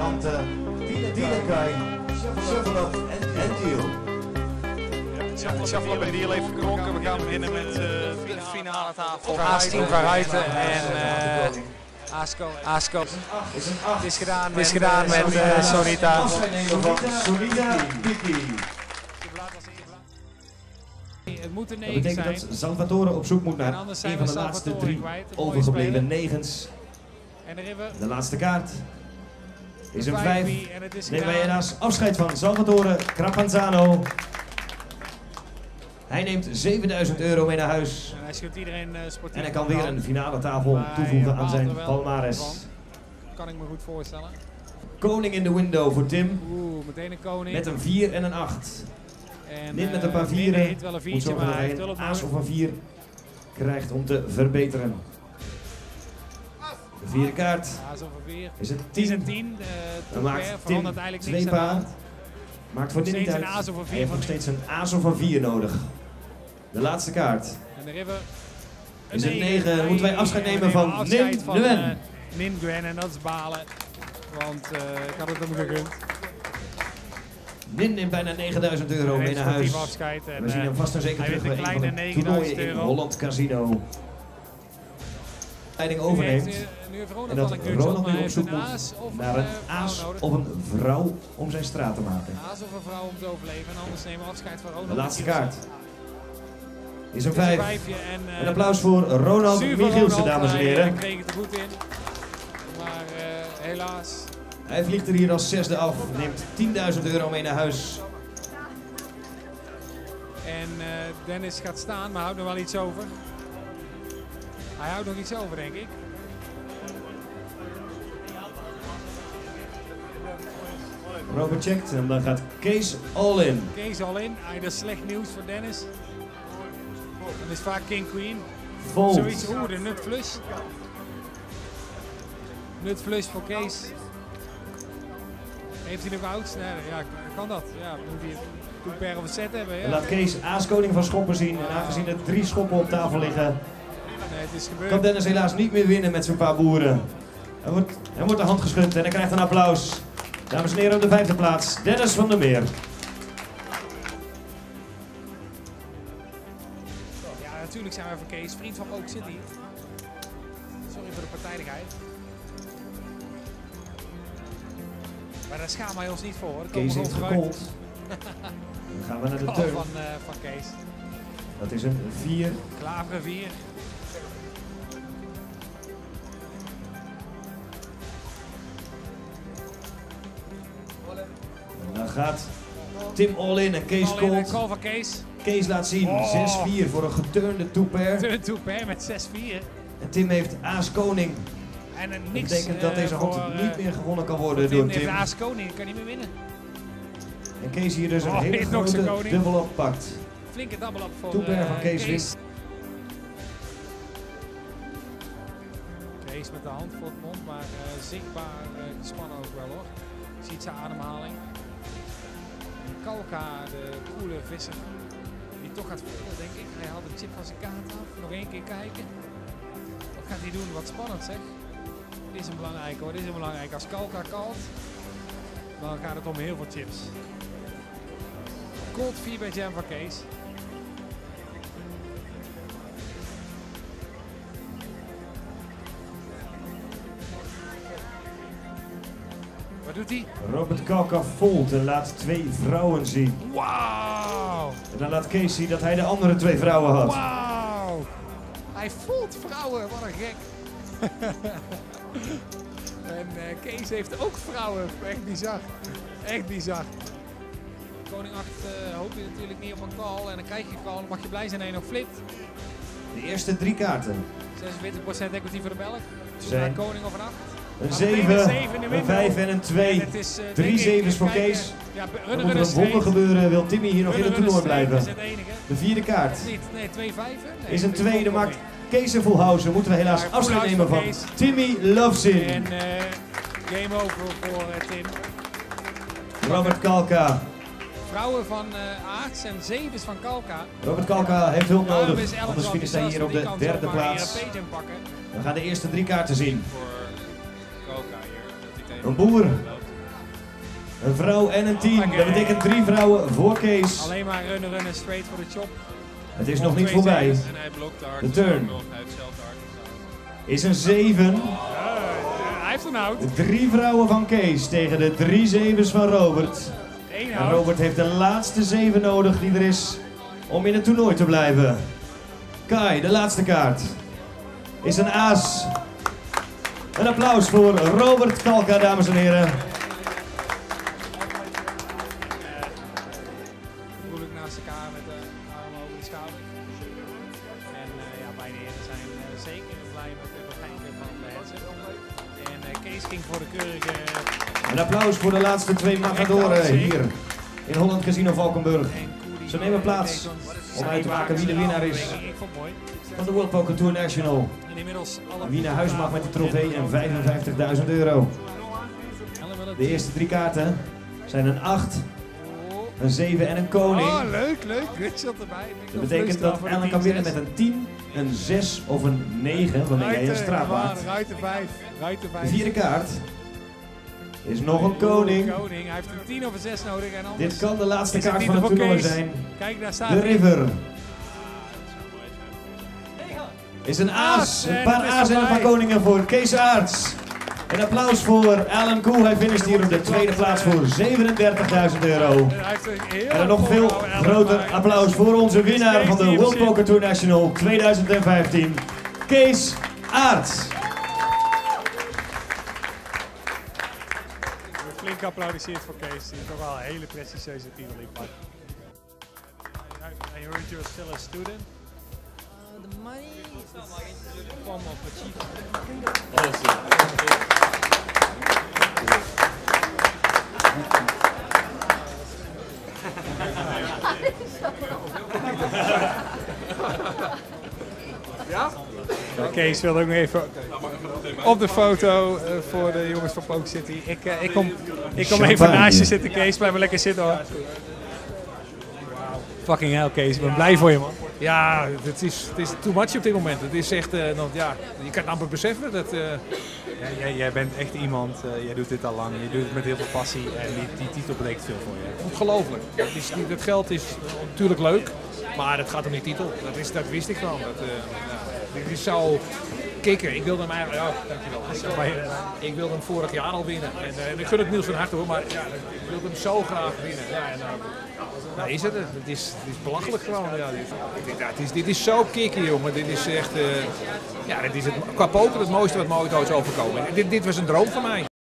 Ante, Dienekaj, Shuffle en Deal. Shuffle en Deal even geklonken. We gaan beginnen met de finale tafel. Haas-team van Ruiten en Asko. Het is gedaan met Sonita. Afscheid nemen van Sonita Piki. Het moet een Dat 9 betekent zijn. dat Salvatore op zoek moet naar anders een zijn van we de laatste Salvatore 3 kwijt. Een mooie overgebleven speler. negens. En de River. De laatste kaart is een 5. En het is Nemen wij gedaan. helaas afscheid van Salvatore Crapanzano. Hij neemt €7000 mee naar huis. En hij schudt iedereen sportief. En hij kan weer een finale tafel Maar hij toevoegen aan baalt zijn er wel palmares. van. Kan ik me goed voorstellen. Koning in de window voor Tim. Oeh, meteen een koning. Met een 4 en een 8. En, Niet met een paar Ninde vieren. heeft wel een Moet viertje, zorgen maar dat hij hij heeft een hulp aas nodig. of een 4 krijgt om te verbeteren. De vierde kaart Aas of een 4. is een Het is 10. een 10. Dan maakt Tim verandert eigenlijk 2 niks aan de paar. hand. Maakt voor dit niet Steeds uit. een aas of een 4 Hij heeft van nog Tim. steeds een aas of een 4 nodig. De laatste kaart En de River. is een 9. Dan moeten wij afscheid nemen van Nin Nguyen. Nin Nguyen en dat is balen. Want ik had het hem gegund. Nin neemt bijna €9000 mee naar huis. Afscheid. En, We zien hem vast en zeker hij terug wint bij een een van kleine de toernooien in €9000. Holland Casino. Leiding overneemt. Nu heeft Ronald En dat al een keurtje Ronald op, maar nu op heeft zoek een moet aas of naar een een aas vrouw nodig. of een vrouw om zijn straat te maken. Aas of een vrouw om te overleven. En anders nemen we afscheid van Ronald. De laatste Michielsen. kaart is een Het is 5. vijfje en, Een applaus voor Ronald zuur voor Michielsen, Ronald. dames en Hij heren. kreeg het er goed in. Maar helaas. Hij vliegt er hier als 6e af, neemt €10.000 mee naar huis. En Dennis gaat staan, maar houdt nog wel iets over. Hij houdt nog iets over, denk ik. Robert checkt en dan gaat Kees all in. Kees al in. Dat is slecht nieuws voor Dennis. Dat is vaak King Queen. Fold. Zoiets, de nut flush. Nut flush voor Kees. Heeft hij nog ouds? Nee, ja, kan dat. Ja, moet hij een per of een set hebben. En Ja. laat Kees aaskoning van schoppen zien. En aangezien er 3 schoppen op tafel liggen, Nee, het is gebeurd. kan Dennis helaas niet meer winnen met zijn paar boeren. Er wordt de hand geschud en hij krijgt een applaus. Dames en heren, op de 5e plaats, Dennis van der Meer. Ja, natuurlijk zijn wij voor Kees. Vriend van Oak City. Sorry voor de partijdigheid. Maar daar schamen wij ons niet voor. Daar komen Kees we heeft gewoon vooruit. gekold. Dan gaan we naar de Goal turn. van Kees. Dat is een 4. Klaveren 4. En dan gaat Tim all in en Kees Bal in, cold. call van Kees. Kees laat zien, Oh. 6-4 voor een geturnde two-pair. Turn to pair met 6-4. En Tim heeft aas-koning. En een Dat niks betekent dat deze hand voor, niet meer gewonnen kan worden Tim door heeft Tim. aas koning, kan niet meer winnen. En Kees hier dus een Oh, hele heeft nog zijn grote koning. dubbel oppakt. Flinke double up voor Two-pair van Kees wint. Kees met de hand voor het mond, maar zichtbaar gespannen ook wel hoor. Je ziet zijn ademhaling. En Kalka, de coole visser, die toch gaat volgen denk ik. Hij haalt de chip van zijn kaart af. Nog één keer kijken. Wat gaat hij doen? Wat spannend zeg. Dit is een belangrijk hoor, dit is een belangrijk. Als Kalka kalt, dan gaat het om heel veel chips. Cold 4 bij jam van Kees. Wat doet hij? Robert Kalka fold en laat 2 vrouwen zien. Wauw! En dan laat Kees zien dat hij de andere 2 vrouwen had. Wauw! Hij voelt vrouwen, wat een gek. En Kees heeft ook vrouwen. Echt bizar. Echt bizar. Koning 8 hoop je natuurlijk niet op een call. En dan krijg je call. Dan mag je blij zijn dat je nog flipt. De eerste 3 kaarten 46% equity voor de Belg. zijn Naar koning of een 8. een Maar 7, meteen een 7 in de een window. 5 en een 2. En het is, 3 denk ik, zevens voor kijken. Kees. Ja, Dan runner moet er een wonder gebeuren, wil Timmy hier nog in het toernooi blijven. is het enige. De 4e kaart Of niet? Nee, 2-5. Nee, is een dat 2, de ook maakt niet. Kees en Volhausen. Moeten we helaas Ja, afscheid full nemen house van voor Kees. Timmy Lovesin. En game over voor Tim. Robert Kalka. Vrouwen van Aarts en zevens van Kalka. Robert Kalka heeft hulp Daarom nodig, is Alex anders wel finisht hij hier op de enthousiast, want 3e die kan plaats. zomaar hier een page inpakken. We gaan de eerste 3 kaarten zien. Voor Kalka hier. Dat hij tegen Een boer Een vrouw en een team. Dat betekent 3 vrouwen voor Kees. Alleen maar runnen, straight voor de chop. Het is nog niet voorbij. En hij blokt de hard. De turn Hij heeft zelf de hard. is een 7. Hij heeft een out. 3 vrouwen van Kees tegen de 3 zevens van Robert. 1 En out. Robert heeft de laatste 7 nodig die er is om in het toernooi te blijven. Kai, de laatste kaart, is een aas. Een applaus voor Robert Kalka, dames en heren. Moeilijk naast elkaar met de armen over de schouder. En ja, beide heren zijn zeker blij met het begrijpen van de headset. En Kees ging voor de keurige... Een applaus voor de laatste 2 magadoren hier in Holland Casino Valkenburg. Ze nemen plaats om uit te maken wie de winnaar is Ik vond het mooi. van de World Poker Tour National. En inmiddels alle... Wie naar huis mag met de trofee en €55.000. De eerste 3 kaarten zijn een 8, een 7 en een koning. Oh, leuk. Richard erbij. Dat betekent dat Ellen kan winnen met een 10, een 6 of een 9, wanneer jij een straat maakt. Ruiter 5. De 4e kaart is nog een koning. Hij heeft een 10 of een 6 nodig. En anders Dit kan de laatste is het kaart niet van het voor toernooi Kees. zijn. Kijk, daar staat De hij. River is een aas. Een paar aas en een paar koningen voor Kees Aarts. Een applaus voor Alan Koel. Hij finisht hier op de 2e plaats voor €37.000. En een nog veel groter applaus voor onze winnaar van de World Poker Tour National 2015, Kees Aarts. Flink geapplaudisseerd voor Kees, die toch wel een hele prestigieuze titel in pakt. I heard you're still a student. The money is a form of achievement. Kees wil ook nog even op de foto voor de jongens van Poker City. Ik kom even naast je zitten, Kees. Blijf maar lekker zitten hoor. Fucking hell, Kees. Ik ben blij voor je, man. Ja, het is too much op dit moment. Het is echt, je kan het amper beseffen. Dat, Jij bent echt iemand, jij doet dit al lang, je doet het met heel veel passie en die titel betekent veel voor je. ongelooflijk. Het geld is natuurlijk leuk, maar het gaat om die titel. Dat wist ik gewoon. Dit is zo kicken. Ik wilde hem eigenlijk, dankjewel. Ik wilde hem vorig jaar al winnen. En ik gun het Niels van harte hoor, maar ja, ik wilde hem zo graag winnen. Ja, en, nou is het. Het is belachelijk gewoon. Ja, dit is zo kicken, jongen. Dit is echt, dit is qua poker het mooiste wat me ooit is overkomen. Dit was een droom van mij.